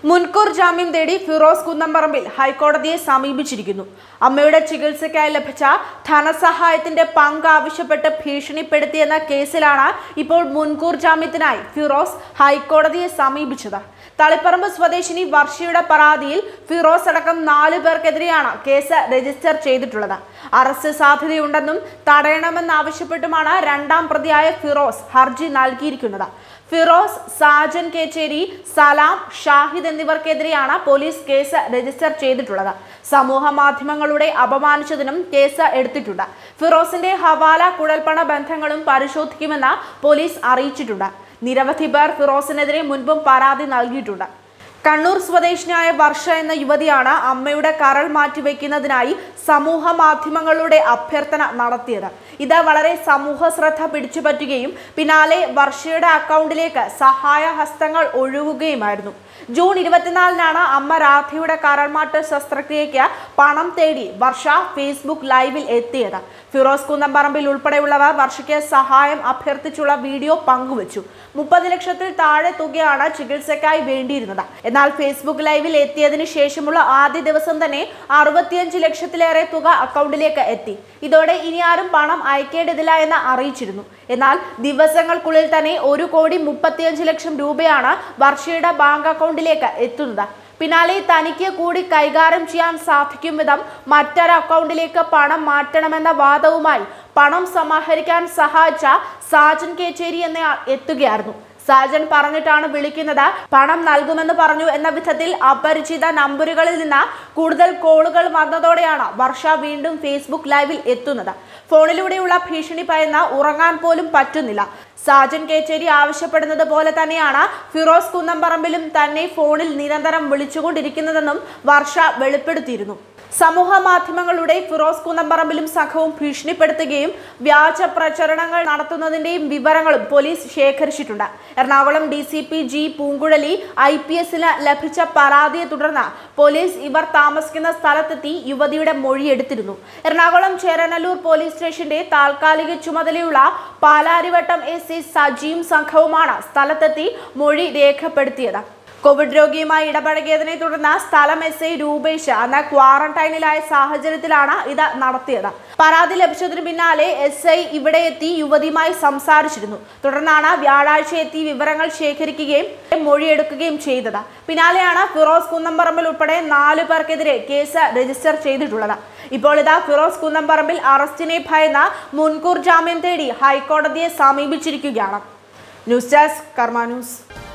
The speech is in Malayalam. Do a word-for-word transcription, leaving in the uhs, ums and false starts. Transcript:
മുൻകൂർ ജാമ്യം തേടി ഫിറോസ് കുന്നംപറമ്പിൽ ഹൈക്കോടതിയെ സമീപിച്ചിരിക്കുന്നു. അമ്മയുടെ ചികിത്സയ്ക്കായി ലഭിച്ച ധനസഹായത്തിന്റെ പങ്ക് ആവശ്യപ്പെട്ട് ഭീഷണിപ്പെടുത്തിയെന്ന കേസിലാണ് ഇപ്പോൾ മുൻകൂർ ജാമ്യത്തിനായി ഫിറോസ് ഹൈക്കോടതിയെ സമീപിച്ചത്. തളിപ്പറമ്പ് സ്വദേശിനി വർഷയുടെ പരാതിയിൽ ഫിറോസ് അടക്കം നാലു പേർക്കെതിരെയാണ് കേസ് രജിസ്റ്റർ ചെയ്തിട്ടുള്ളത്. അറസ്റ്റ് സാധ്യതയുണ്ടെന്നും തടയണമെന്നാവശ്യപ്പെട്ടുമാണ് രണ്ടാം പ്രതിയായ ഫിറോസ് ഹർജി നൽകിയിരിക്കുന്നത്. ഫിറോസ്, സാജൻ കേച്ചേരി, സലാം, ഷാഹിദ് എന്നിവർക്കെതിരെയാണ് പോലീസ് കേസ് രജിസ്റ്റർ ചെയ്തിട്ടുള്ളത്. സമൂഹ മാധ്യമങ്ങളുടെ അപമാനിച്ചതിനും കേസ് എടുത്തിട്ടുണ്ട്. ഫിറോസിന്റെ ഹവാല കുഴൽപ്പണ ബന്ധങ്ങളും പരിശോധിക്കുമെന്ന് പോലീസ് അറിയിച്ചിട്ടുണ്ട്. നിരവധി പേർ ഫിറോസിനെതിരെ മുൻപും പരാതി നൽകിയിട്ടുണ്ട്. കണ്ണൂർ സ്വദേശിനിയായ വർഷ എന്ന യുവതിയാണ് അമ്മയുടെ കരൾ മാറ്റിവെക്കുന്നതിനായി സമൂഹ മാധ്യമങ്ങളുടെ അഭ്യർത്ഥന നടത്തിയത്. ഇത് വളരെ സമൂഹ ശ്രദ്ധ പിടിച്ചുപറ്റുകയും പിന്നാലെ വർഷയുടെ അക്കൗണ്ടിലേക്ക് സഹായ ഹസ്തങ്ങൾ ഒഴുകുകയുമായിരുന്നു. ജൂൺ ഇരുപത്തിനാലിനാണ് അമ്മ രാധയുടെ കരൾമാറ്റ ശസ്ത്രക്രിയയ്ക്ക് പണം തേടി വർഷ ഫേസ്ബുക്ക് ലൈവിൽ എത്തിയത്. ഫിറോസ് കുന്നംപറമ്പിൽ ഉൾപ്പെടെയുള്ളവർ വർഷയ്ക്ക് സഹായം അഭ്യർത്ഥിച്ചുള്ള വീഡിയോ പങ്കുവച്ചു. മുപ്പത് ലക്ഷത്തിൽ താഴെ തുകയാണ് ചികിത്സയ്ക്കായി വേണ്ടിയിരുന്നത്. എന്നാൽ ഫേസ്ബുക്ക് ലൈവിൽ എത്തിയതിനു ശേഷമുള്ള ആദ്യ ദിവസം തന്നെ അറുപത്തിയഞ്ച് ലക്ഷത്തിലേറെ തുക അക്കൗണ്ടിലേക്ക് എത്തി. ഇതോടെ ഇനി ആരും പണം അയക്കേണ്ടതില്ല എന്ന് അറിയിച്ചിരുന്നു. എന്നാൽ ദിവസങ്ങൾക്കുള്ളിൽ തന്നെ ഒരു കോടി മുപ്പത്തിയഞ്ച് ലക്ഷം രൂപയാണ് വർഷയുടെ ബാങ്ക് അക്കൗണ്ടിലേക്ക് എത്തുന്നത്. പിന്നാലെ തനിക്ക് കൂടി കൈകാര്യം ചെയ്യാൻ സാധിക്കും വിധം മറ്റൊരു അക്കൗണ്ടിലേക്ക് പണം മാറ്റണമെന്ന വാദവുമായി പണം സമാഹരിക്കാൻ സഹായിച്ച സാജൻ കേച്ചേരി എന്നയാൾ എത്തുകയായിരുന്നു. സാജൻ പറഞ്ഞിട്ടാണ് വിളിക്കുന്നത്, പണം നൽകുമെന്ന് പറഞ്ഞു എന്ന വിധത്തിൽ അപരിചിത നമ്പറുകളിൽ നിന്ന് കൂടുതൽ കോളുകൾ വന്നതോടെയാണ് വർഷ വീണ്ടും ഫേസ്ബുക്ക് ലൈവിൽ എത്തുന്നത്. ഫോണിലൂടെയുള്ള ഭീഷണി ഭയന്ന് ഉറങ്ങാൻ പോലും പറ്റുന്നില്ല. സാജൻ കേച്ചേരി ആവശ്യപ്പെടുന്നത് പോലെ തന്നെയാണ് ഫിറോസ് കുന്നംപറമ്പിലും തന്നെ ഫോണിൽ നിരന്തരം വിളിച്ചുകൊണ്ടിരിക്കുന്നതെന്നും വർഷ വെളിപ്പെടുത്തിയിരുന്നു. സമൂഹ മാധ്യമങ്ങളുടെ ഫിറോസ് കുന്നംപറമ്പിലും സംഘവും ഭീഷണിപ്പെടുത്തുകയും വ്യാജ പ്രചരണങ്ങൾ നടത്തുന്നതിന്റെയും വിവരങ്ങളും പോലീസ് ശേഖരിച്ചിട്ടുണ്ട്. Ernakulam D C P G Poonguzhali I P എസിന് ലഭിച്ച പരാതിയെ തുടർന്ന് പോലീസ് ഇവർ താമസിക്കുന്ന സ്ഥലത്തെത്തി യുവതിയുടെ മൊഴിയെടുത്തിരുന്നു. എറണാകുളം ചേരനല്ലൂർ പോലീസ് സ്റ്റേഷന്റെ താൽക്കാലിക ചുമതലയുള്ള പാലാരിവട്ടം എസ് ഐ സജിയും സംഘവുമാണ് സ്ഥലത്തെത്തി മൊഴി രേഖപ്പെടുത്തിയത്. കോവിഡ് രോഗിയുമായി ഇടപഴകിയതിനെ തുടർന്ന് സ്ഥലം എസ് ഐ രൂപേഷ് അന്ന് ക്വാറന്റൈനിലായ സാഹചര്യത്തിലാണ് ഇത് നടത്തിയത്. പരാതി ലഭിച്ചതിന് പിന്നാലെ എസ് ഐ ഇവിടെ എത്തി യുവതിയുമായി സംസാരിച്ചിരുന്നു. തുടർന്നാണ് വ്യാഴാഴ്ച എത്തി വിവരങ്ങൾ ശേഖരിക്കുകയും മൊഴിയെടുക്കുകയും ചെയ്തത്. പിന്നാലെയാണ് ഫിറോസ് കുന്നംപറമ്പിൽ ഉൾപ്പെടെ നാലു പേർക്കെതിരെ കേസ് രജിസ്റ്റർ ചെയ്തിട്ടുള്ളത്. ഇപ്പോൾ ഇതാ ഫിറോസ് കുന്നംപറമ്പിൽ അറസ്റ്റിനെ ഭയന്ന് മുൻകൂർ ജാമ്യം തേടി ഹൈക്കോടതിയെ സമീപിച്ചിരിക്കുകയാണ്. News desk Karma news.